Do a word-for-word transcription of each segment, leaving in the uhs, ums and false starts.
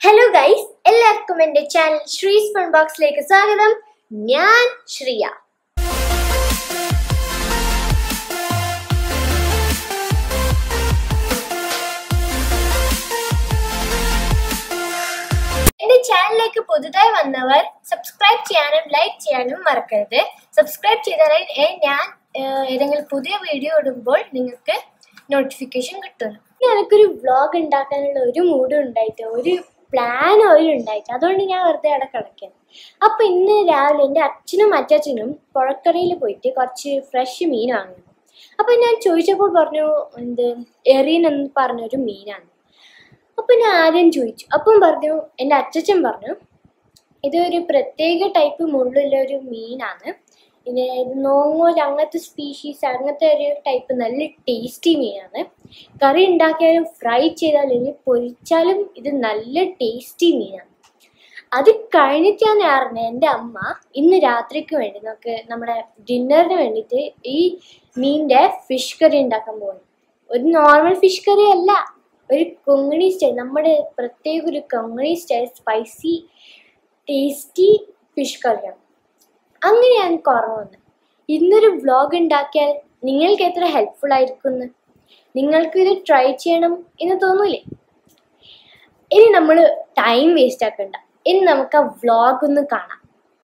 Hello guys, എല്ലാവർക്കും എൻ്റെ channel ശ്രീസ് fun ബോക്സിലേക്ക് സ്വാഗതം. ഞാൻ ശ്രിയ. എൻ്റെ ചാനലിലേക്ക് പുതുതായി വന്നവർ സബ്സ്ക്രൈബ് ചെയ്യാനും ലൈക്ക് ചെയ്യാനും മറക്കരുത്. സബ്സ്ക്രൈബ് ചെയ്താൽ ഞാൻ ഏതെങ്കിലും പുതിയ വീഡിയോ ഇടുമ്പോൾ നിങ്ങൾക്ക് നോട്ടിഫിക്കേഷൻ കിട്ടുന്നു. എനിക്കൊരു വ്ളോഗ് ഉണ്ടാക്കാനുള്ള ഒരു മൂഡും ഉണ്ടായിട്ട് ഒരു പ്ലാൻ ഓയിൽ ഉണ്ടായിട്ട് അതുകൊണ്ട് ഞാൻ വെറുതെ അവിടെ കിടക്കാൻ. അപ്പം ഇന്ന് രാവിലെ എൻ്റെ അച്ഛനും അച്ചാച്ചനും പുഴക്കരയിൽ പോയിട്ട് കുറച്ച് ഫ്രഷ് മീൻ വാങ്ങി. അപ്പം ഞാൻ ചോദിച്ചപ്പോൾ പറഞ്ഞു എന്ത് എറിയൻ എന്ന് പറഞ്ഞൊരു മീനാണ്. അപ്പം ഞാൻ ആദ്യം ചോദിച്ചു. അപ്പം പറഞ്ഞു എൻ്റെ അച്ചച്ചൻ പറഞ്ഞു ഇതൊരു പ്രത്യേക ടൈപ്പ് മുള്ളുള്ള ഒരു മീനാണ്. പിന്നെ ഇത് നോങ്ങോൽ അങ്ങനത്തെ സ്പീഷീസ് അങ്ങനത്തെ ഒരു ടൈപ്പ് നല്ല ടേസ്റ്റി മീനാണ്. കറി ഉണ്ടാക്കിയാലും ഫ്രൈ ചെയ്താലും പൊരിച്ചാലും ഇത് നല്ല ടേസ്റ്റി മീനാണ്. അത് കഴിഞ്ഞിട്ടാണ് അറിഞ്ഞത് എൻ്റെ അമ്മ ഇന്ന് രാത്രിക്ക് വേണ്ടി നമുക്ക് നമ്മുടെ ഡിന്നറിന് വേണ്ടിയിട്ട് ഈ മീനിൻ്റെ ഫിഷ് കറി ഉണ്ടാക്കാൻ പോകുന്നു. ഒരു നോർമൽ ഫിഷ് കറി അല്ല, ഒരു കൊങ്ങണി സ്റ്റൈൽ, നമ്മുടെ പ്രത്യേക ഒരു Konkani style spicy tasty fish കറിയാണ്. അങ്ങനെയാണ് എനിക്ക് ഓർമ്മ വന്നത് ഇന്നൊരു വ്ളോഗ് ഉണ്ടാക്കിയാൽ നിങ്ങൾക്ക് എത്ര ഹെൽപ്ഫുൾ ആയിരിക്കും, നിങ്ങൾക്ക് ഇത് ട്രൈ ചെയ്യണം എന്ന് തോന്നൂലേ? ഇനി നമ്മൾ ടൈം വേസ്റ്റ് ആക്കണ്ട, ഇനി നമുക്ക് ആ വ്ളോഗ് ഒന്ന് കാണാം.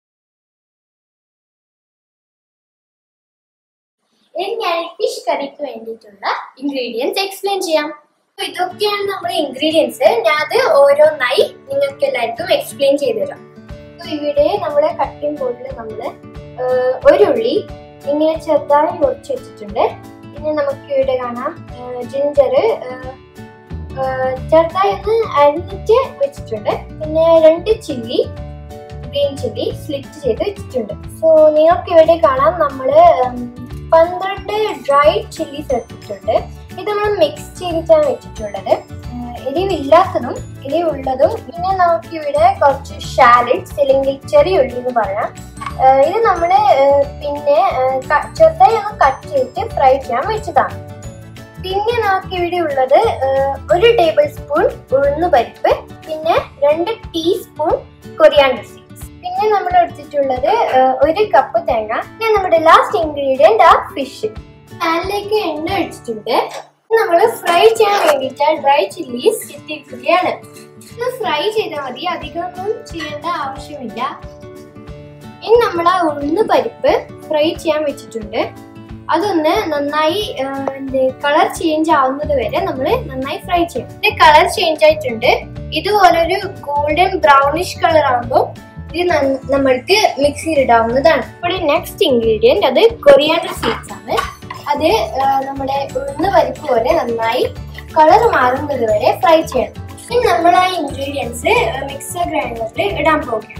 ഇനി ഞാൻ ഫിഷ് കറിക്ക് വേണ്ടിയിട്ടുള്ള ഇൻഗ്രീഡിയൻസ് എക്സ്പ്ലെയിൻ ചെയ്യാം. ഇതൊക്കെയാണ് നമ്മുടെ ഇൻഗ്രീഡിയൻസ്. ഞാൻ അത് ഓരോന്നായി നിങ്ങൾക്ക് എല്ലാവർക്കും എക്സ്പ്ലെയിൻ ചെയ്തു തരാം. ഇവിടെ നമ്മുടെ കട്ടിംഗ് ബോർഡിൽ നമ്മൾ ഒരു ഉള്ളി ഇങ്ങനെ ചെറുതായി മുറിച്ച് വെച്ചിട്ടുണ്ട്. പിന്നെ നമുക്ക് ഇവിടെ കാണാം ജിഞ്ചർ ചെറുതായി ഒന്ന് അരിഞ്ഞിട്ട് വെച്ചിട്ടുണ്ട്. പിന്നെ രണ്ട് ചില്ലി, ഗ്രീൻ ചില്ലി സ്ലിറ്റ് ചെയ്ത് വെച്ചിട്ടുണ്ട്. സോ നിങ്ങൾക്ക് ഇവിടെ കാണാം നമ്മൾ പന്ത്രണ്ട് ഡ്രൈ ചില്ലീസ് എടുത്തിട്ടുണ്ട്. ഇത് നമ്മൾ മിക്സ് ചെയ്തിട്ടാണ് വെച്ചിട്ടുള്ളത്, എരിവില്ലാത്തതും എരിവുള്ളതും. പിന്നെ നമുക്ക് ഇവിടെ കുറച്ച് ഷാലറ്റ്സ് അല്ലെങ്കിൽ ചെറിയ ഉള്ളി എന്ന് പറയാം. ഇത് നമ്മൾ പിന്നെ ചെറുതായി ഒന്ന് കട്ട് ചെയ്തിട്ട് ഫ്രൈ ചെയ്യാൻ വെച്ചതാണ്. പിന്നെ നമുക്ക് ഇവിടെ ഉള്ളത് ഒരു ടേബിൾ സ്പൂൺ ഉഴുന്ന് പരിപ്പ്, പിന്നെ രണ്ട് ടീസ്പൂൺ കൊറിയാണ്ടർ സീഡ്സ്. പിന്നെ നമ്മൾ എടുത്തിട്ടുള്ളത് ഒരു കപ്പ് തേങ്ങ. പിന്നെ നമ്മുടെ ലാസ്റ്റ് ഇൻഗ്രീഡിയന്റ് ആ ഫിഷ്. പാനിലേക്ക് എണ്ണ ഒഴിച്ചിട്ടുണ്ട്. നമ്മൾ ഫ്രൈ ചെയ്യാൻ വേണ്ടിയിട്ട് ഡ്രൈ ചില്ലീസ് ഇട്ടിരിക്കുകയാണ്. ഇത് ഫ്രൈ ചെയ്താൽ മതി, അധികമൊന്നും ചെയ്യേണ്ട ആവശ്യമില്ല. ഇനി നമ്മൾ ആ ഉഴുന്ന് പരിപ്പ് ഫ്രൈ ചെയ്യാൻ വെച്ചിട്ടുണ്ട്. അതൊന്ന് നന്നായി കളർ ചേഞ്ച് ആവുന്നത് വരെ നമ്മൾ നന്നായി ഫ്രൈ ചെയ്യണം. ഇത് കളർ ചേഞ്ച് ആയിട്ടുണ്ട്. ഇതുപോലൊരു ഗോൾഡൻ ബ്രൗണിഷ് കളർ ആകുമ്പോൾ ഇത് നമ്മൾക്ക് മിക്സിയിൽ ഇടാവുന്നതാണ്. ഇവിടെ നെക്സ്റ്റ് ഇൻഗ്രീഡിയന്റ് അത് കൊറിയാണ്ടർ സീഡ്സ് ആണ്. അത് നമ്മുടെ ഉഴുന്ന് പരിപ്പ് പോലെ നന്നായി കളർ മാറുന്നത് വരെ ഫ്രൈ ചെയ്യണം. ഇനി നമ്മൾ ആ ഇൻഗ്രീഡിയൻസ് മിക്സർ ഗ്രൈൻഡറിൽ ഇടാൻ പോകുകയാണ്.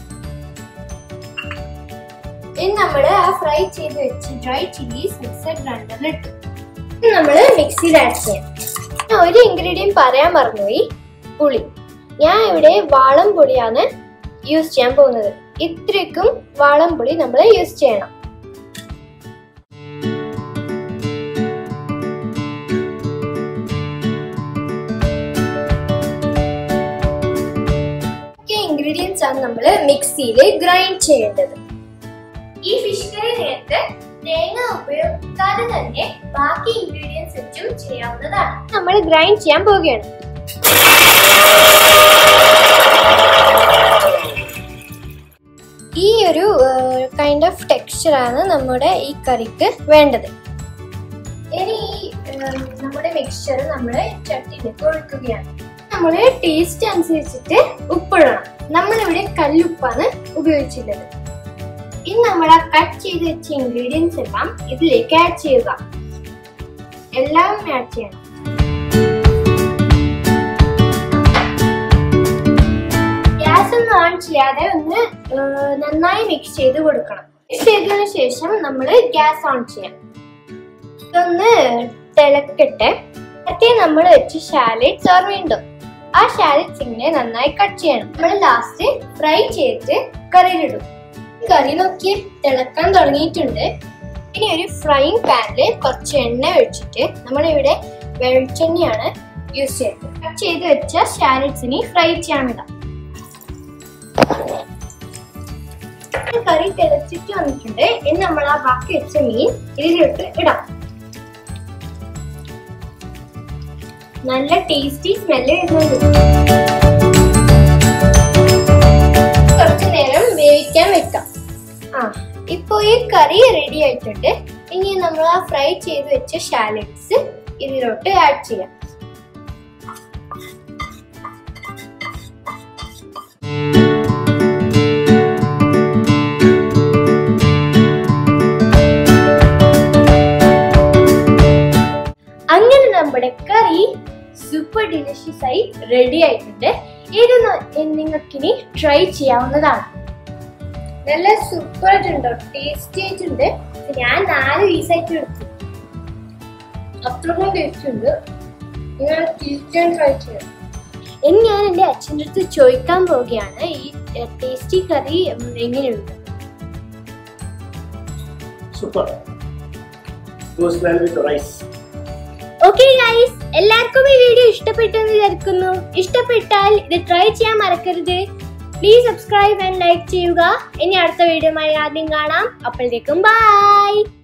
ഇനി നമ്മൾ ആ ഫ്രൈ ചെയ്ത് വെച്ച് ഡ്രൈ ചില്ലീസ് മിക്സർ ഗ്രൈൻഡറിൽ ഇട്ടു. ഇനി നമ്മൾ മിക്സിയിൽ ആഡ് ചെയ്യാം. ഒരു ഇൻഗ്രീഡിയന്റ് പറയാൻ മറന്നുപോയി, പുളി. ഞാൻ ഇവിടെ വാളംപുളിയാണ് യൂസ് ചെയ്യാൻ പോകുന്നത്. ഇത്രയ്ക്കും വാളംപുളി നമ്മൾ യൂസ് ചെയ്യണം. ഇൻഗ്രീഡിയൻസ് ആണ് നമ്മൾ മിക്സിയിൽ ഗ്രൈൻഡ് ചെയ്യേണ്ടത്. ഈ ഫിഷ് കറി നേരത്തെ തേങ്ങ ഉപയോഗിക്കാതെ തന്നെ ബാക്കി ഇൻഗ്രീഡിയൻസ് വെച്ചും ചെയ്യാവുന്നതാണ്. നമ്മൾ ഗ്രൈൻഡ് ചെയ്യാൻ പോവുകയാണ്. ഈ ഒരു കൈൻഡ് ഓഫ് ടെക്സ്ചർ ആണ് നമ്മുടെ ഈ കറിക്ക് വേണ്ടത്. ഇനി ഈ നമ്മുടെ മിക്സ്ചർ നമ്മൾ ചട്ടിയിലേക്ക് ഒഴിക്കുകയാണ്. നമ്മൾ ടേസ്റ്റ് അനുസരിച്ചിട്ട് ഉപ്പിടണം. നമ്മളിവിടെ കല്ലുപ്പാണ് ഉപയോഗിച്ചിട്ടുള്ളത്. ഇനി നമ്മൾ ആ കട്ട് ചെയ്ത് വെച്ച ഇൻഗ്രീഡിയൻസ് എല്ലാം ഇതിലേക്ക് ആഡ് ചെയ്യുക. എല്ലാം ആഡ് ചെയ്യണം. ഗ്യാസ് ഒന്നും ഓൺ ചെയ്യാതെ ഒന്ന് നന്നായി മിക്സ് ചെയ്ത് കൊടുക്കണം. മിക്സ് ചെയ്തതിനു ശേഷം നമ്മൾ ഗ്യാസ് ഓൺ ചെയ്യാം. ഇതൊന്ന് തിളക്കട്ടെ. മറ്റേ നമ്മൾ വെച്ച ഷാലറ്റ്സ് ഓർമ്മയുണ്ടോ? ആ ഷാലറ്റ്സ് ഇങ്ങനെ നന്നായി കട്ട് ചെയ്യണം. നമ്മൾ ലാസ്റ്റ് ഫ്രൈ ചെയ്തിട്ട് കറിയിലിടും. കറി നോക്കി തിളക്കാൻ തുടങ്ങിയിട്ടുണ്ട്. ഇനി ഒരു ഫ്രൈയിങ് പാനിൽ കുറച്ച് എണ്ണ ഒഴിച്ചിട്ട് നമ്മളിവിടെ വെളിച്ചെണ്ണയാണ് യൂസ് ചെയ്ത് കട്ട് ചെയ്ത് വെച്ച ഷാലറ്റ്സിനെ ഫ്രൈ ചെയ്യാൻ ഇടാം. കറി തിളച്ചിട്ട് വന്നിട്ടുണ്ട്. ഇനി നമ്മൾ ആ ബാക്കി വെച്ച മീൻ ഇതിലോട്ട് ഇടാം. നല്ല ടേസ്റ്റി സ്മെല്ല് വരുന്നുണ്ട്. കുറച്ചു നേരം വേവിക്കാൻ വെക്കാം. ആ ഇപ്പൊ ഈ കറി റെഡി ആയിട്ടുണ്ട്. ഇനി നമ്മൾ ആ ഫ്രൈ ചെയ്ത് വെച്ച ഷാലറ്റ്സ് ഇതിലോട്ട് ആഡ് ചെയ്യാം. അങ്ങനെ നമ്മുടെ കറി സൂപ്പർ ഡിലിഷ്യസ് ആയി റെഡി ആയിട്ടുണ്ട്. ഇത് നിങ്ങൾക്കിനി ട്രൈ ചെയ്യാവുന്നതാണ്. നല്ല സൂപ്പർ ആയിട്ടുണ്ടോ, ടേസ്റ്റി ആയിട്ടുണ്ട്. ഞാൻ നാല് പീസായിട്ട് എടുത്തു. അത്രയും ടേസ്റ്റ് ഉണ്ട്. ഞാൻ തീർച്ചയായും ട്രൈ ചെയ്യാം. ഇനി ഞാൻ എൻ്റെ അച്ഛൻ്റെ അടുത്ത് ചോദിക്കാൻ പോവുകയാണ് ഈ ടേസ്റ്റി കറി എങ്ങനെയുണ്ട്. Super. Goes well with rice. Okay guys, എല്ലാവർക്കും ഈ വീഡിയോ ഇഷ്ടപ്പെട്ടെന്ന് വിചാരിക്കുന്നു. ഇഷ്ടപ്പെട്ടാൽ ഇത് ട്രൈ ചെയ്യാൻ മറക്കരുത്. പ്ലീസ് സബ്സ്ക്രൈബ് ആൻഡ് ലൈക്ക് ചെയ്യുക. ഇനി അടുത്ത വീഡിയോയുമായി ആദ്യം കാണാം. അപ്പോഴേക്കും ബൈ.